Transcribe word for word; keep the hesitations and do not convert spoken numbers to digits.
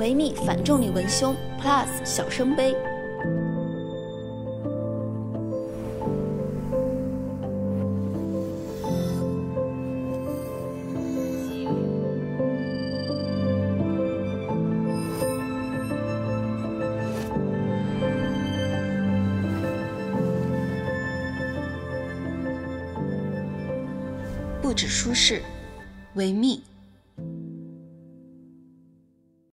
维密反重力文胸 Plus 小升杯。 不止舒适，维密。